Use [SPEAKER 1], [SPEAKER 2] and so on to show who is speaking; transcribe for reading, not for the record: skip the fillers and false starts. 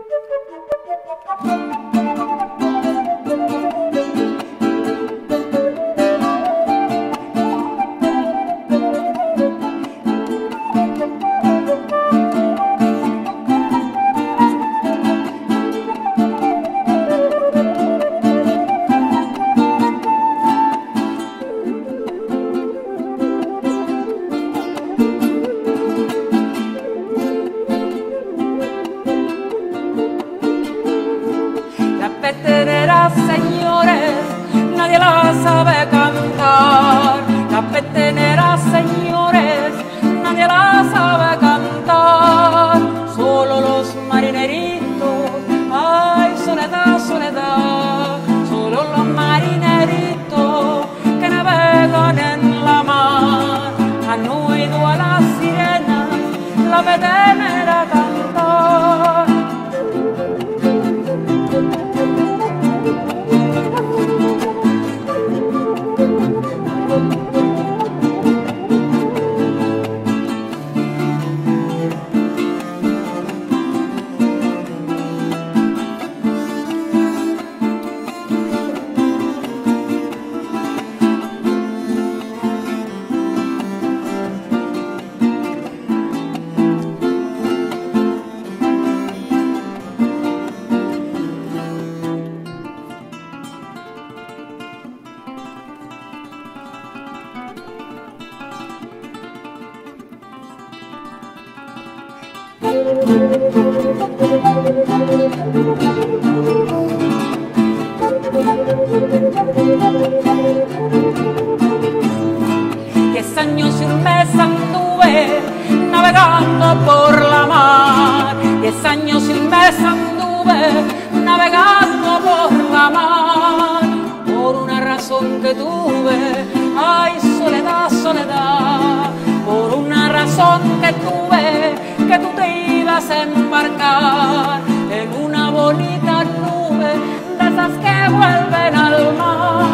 [SPEAKER 1] petenera, señores, nadie la sabe cantar. La petenera, señores, nadie la sabe cantar. Solo los marineritos, ay, soledad, soledad. Solo los marineritos que navegan en la mar han oído a las sirenas la petenera cantar. Diez años y un mes anduve navegando por la mar. 10 años y un mes anduve navegando por la mar. Por una razón que tuve, ay, soledad, soledad. Por una razón que tuve, que tú te ibas a embarcar en una bonita nube de esas que vuelven al mar.